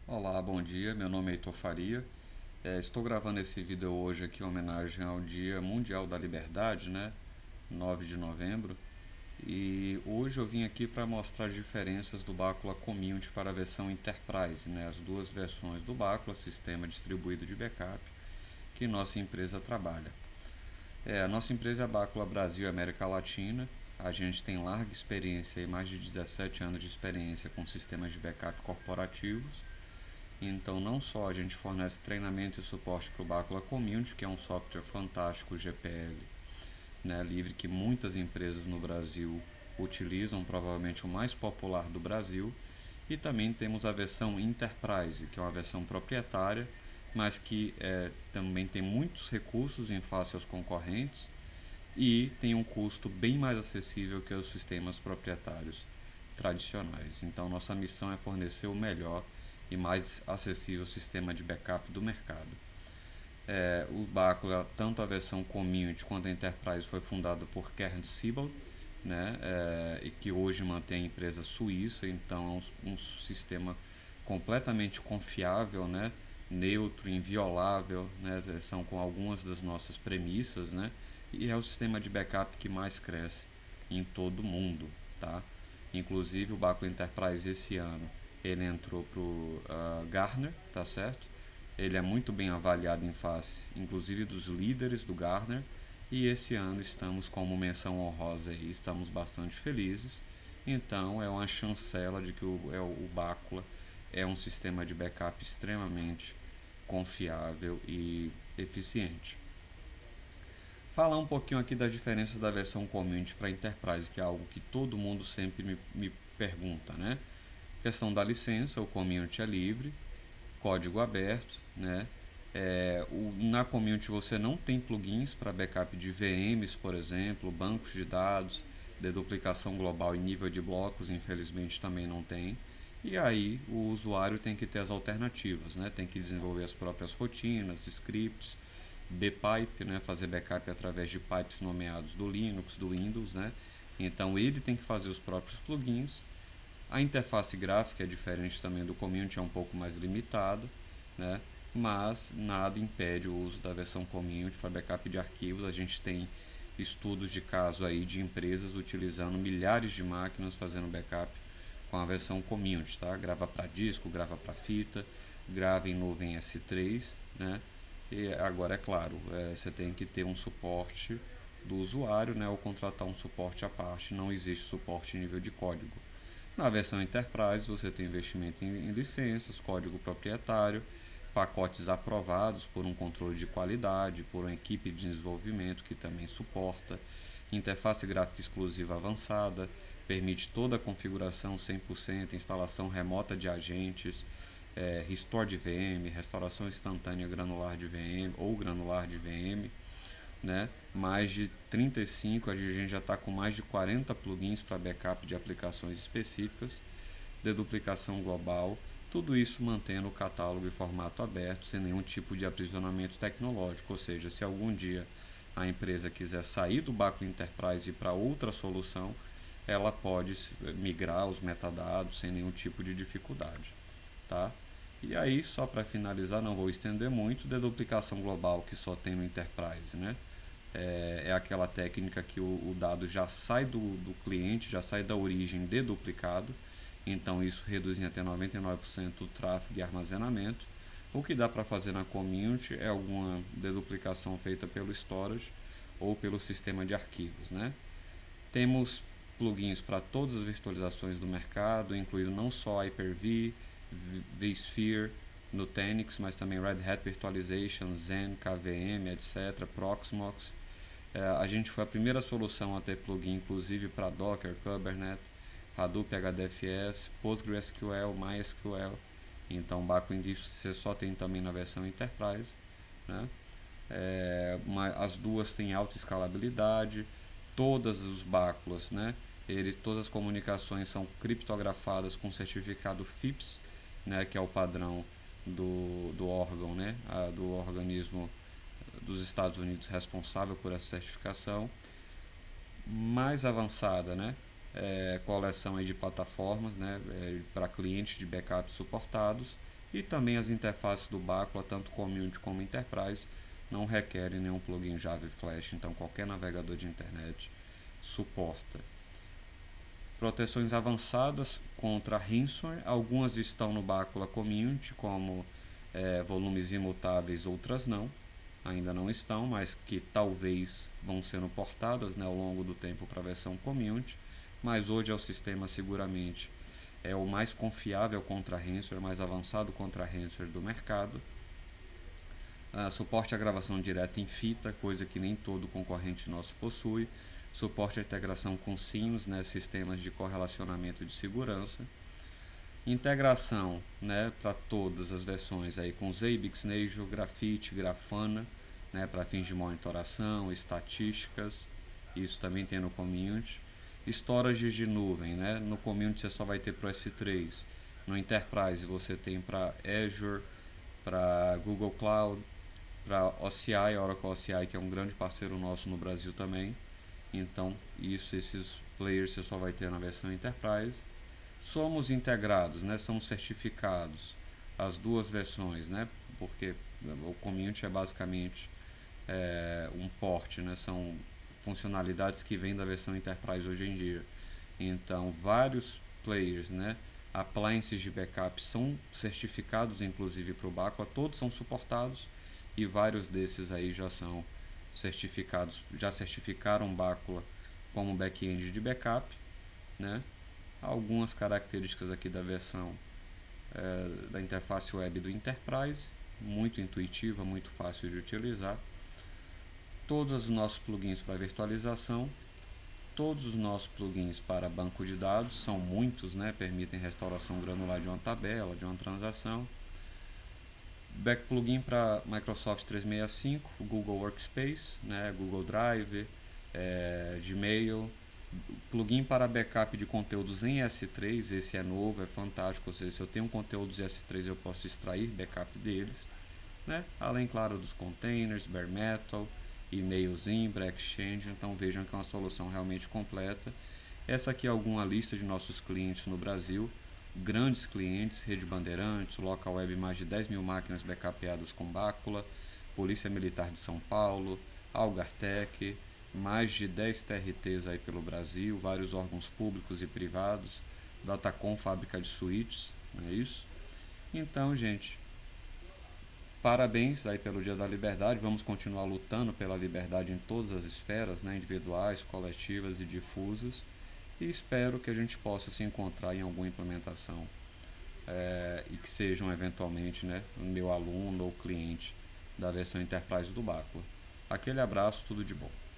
Olá, bom dia. Meu nome é Heitor Faria. Estou gravando esse vídeo hoje aqui em homenagem ao Dia Mundial da Liberdade, né? 9 de novembro. E hoje eu vim aqui para mostrar as diferenças do Bacula Community para a versão Enterprise, né? As duas versões do Bacula, sistema distribuído de backup, que nossa empresa trabalha. A nossa empresa é a Bacula Brasil e América Latina. A gente tem larga experiência, mais de 17 anos de experiência com sistemas de backup corporativos. Então, não só a gente fornece treinamento e suporte para o Bacula Community, que é um software fantástico GPL, né, livre, que muitas empresas no Brasil utilizam, provavelmente o mais popular do Brasil, e também temos a versão Enterprise, que é uma versão proprietária, mas que também tem muitos recursos em face aos concorrentes e tem um custo bem mais acessível que os sistemas proprietários tradicionais. Então, nossa missão é fornecer o melhor e mais acessível sistema de backup do mercado. O Bacula, tanto a versão Community quanto a Enterprise, foi fundado por Kern Siebel, né, e que hoje mantém a empresa suíça. Então é um sistema completamente confiável, né, neutro, inviolável, né, são com algumas das nossas premissas, né, e é o sistema de backup que mais cresce em todo o mundo, tá? Inclusive o Bacula Enterprise esse ano ele entrou para o Gartner, tá certo? Ele é muito bem avaliado em face, inclusive dos líderes do Gartner, e esse ano estamos como menção honrosa e estamos bastante felizes. Então é uma chancela de que o Bacula é um sistema de backup extremamente confiável e eficiente. Falar um pouquinho aqui das diferenças da versão Community para Enterprise, que é algo que todo mundo sempre me pergunta, né? Questão da licença, o Community é livre, código aberto, né? Na Community você não tem plugins para backup de VMs, por exemplo, bancos de dados, deduplicação global em nível de blocos, infelizmente também não tem. E aí o usuário tem que ter as alternativas, né? Tem que desenvolver as próprias rotinas, scripts, bpipe, né? Fazer backup através de pipes nomeados do Linux, do Windows, né? Então ele tem que fazer os próprios plugins. A interface gráfica é diferente também do Community, é um pouco mais limitada, né? Mas nada impede o uso da versão Community para backup de arquivos. A gente tem estudos de caso aí de empresas utilizando milhares de máquinas fazendo backup com a versão Community, tá? Grava para disco, grava para fita, grava em nuvem S3, né? E agora é claro, você tem que ter um suporte do usuário, né? Ou contratar um suporte à parte. Não existe suporte em nível de código. Na versão Enterprise você tem investimento em licenças, código proprietário, pacotes aprovados por um controle de qualidade, por uma equipe de desenvolvimento que também suporta, interface gráfica exclusiva avançada, permite toda a configuração 100%, instalação remota de agentes, restore de VM, restauração instantânea granular de VM ou granular de VM, né? Mais de 35, a gente já está com mais de 40 plugins para backup de aplicações específicas, deduplicação global, tudo isso mantendo o catálogo em formato aberto, sem nenhum tipo de aprisionamento tecnológico. Ou seja, se algum dia a empresa quiser sair do Bacula Enterprise e ir para outra solução, ela pode migrar os metadados sem nenhum tipo de dificuldade, tá? E aí, só para finalizar, não vou estender muito, deduplicação global que só tem no Enterprise, né? É aquela técnica que o dado já sai do cliente, já sai da origem deduplicado, então isso reduz em até 99% o tráfego e armazenamento. O que dá para fazer na Community é alguma deduplicação feita pelo storage ou pelo sistema de arquivos, né? Temos plugins para todas as virtualizações do mercado, incluindo não só Hyper-V, vSphere, Nutanix, mas também Red Hat Virtualization, Zen, KVM, etc., Proxmox. A gente foi a primeira solução a ter plugin, inclusive para Docker, Kubernetes, Hadoop HDFS, PostgreSQL, MySQL. Então, Bacula disso você só tem também na versão Enterprise, né? As duas têm alta escalabilidade, todas os Baculas, né? Todas as comunicações são criptografadas com certificado FIPS, né? Que é o padrão do órgão, né? Do organismo dos Estados Unidos responsável por essa certificação. Mais avançada, né? Coleção aí de plataformas, né? Para clientes de backup suportados, E também as interfaces do Bacula, tanto Community como Enterprise, não requerem nenhum plugin Java e Flash, então qualquer navegador de internet suporta. Proteções avançadas contra ransomware, algumas estão no Bacula Community, como volumes imutáveis, outras não, ainda não estão, mas que talvez vão sendo portadas, né, ao longo do tempo para a versão Community, mas hoje é o sistema seguramente o mais confiável contra ransomware, mais avançado contra ransomware do mercado. Suporte à gravação direta em fita, coisa que nem todo concorrente nosso possui. Suporte à integração com SIEMs, né, sistemas de correlacionamento de segurança. Integração, né, para todas as versões aí com Zabbix, Nagios, Graphite, Grafana, né, para fins de monitoração, estatísticas. Isso também tem no Community. Storage de nuvem, né, no Community você só vai ter para o S3. No Enterprise você tem para Azure, para Google Cloud, para OCI, Oracle OCI, que é um grande parceiro nosso no Brasil também. Então, esses players você só vai ter na versão Enterprise. Somos integrados, né? Somos certificados as duas versões, né? Porque o Community é basicamente um port, né? São funcionalidades que vêm da versão Enterprise hoje em dia. Então, vários players, né? Appliances de backup são certificados, inclusive para o Bacula, todos são suportados e vários desses aí já são certificados, já certificaram Bacula como back-end de backup, né? Algumas características aqui da versão da interface web do Enterprise, muito intuitiva, muito fácil de utilizar. Todos os nossos plugins para virtualização, todos os nossos plugins para banco de dados, são muitos, né? Permitem restauração granular de uma tabela, de uma transação. Back plugin para Microsoft 365, Google Workspace, né? Google Drive, Gmail. Plugin para backup de conteúdos em S3, esse é novo, é fantástico, ou seja, se eu tenho conteúdos em S3 eu posso extrair backup deles, né? Além, claro, dos containers, bare metal, e-mail Zimbra, Exchange, então vejam que é uma solução realmente completa. Essa aqui é alguma lista de nossos clientes no Brasil, grandes clientes, Rede Bandeirantes, Local Web, mais de 10 mil máquinas backupeadas com Bacula, Polícia Militar de São Paulo, Algartec, mais de 10 TRTs aí pelo Brasil, vários órgãos públicos e privados, Datacom, fábrica de switches, não é isso? Então, gente, parabéns aí pelo Dia da Liberdade, vamos continuar lutando pela liberdade em todas as esferas, né, individuais, coletivas e difusas, e espero que a gente possa se encontrar em alguma implementação e que sejam eventualmente, né, meu aluno ou cliente da versão Enterprise do Bacula. Aquele abraço, tudo de bom.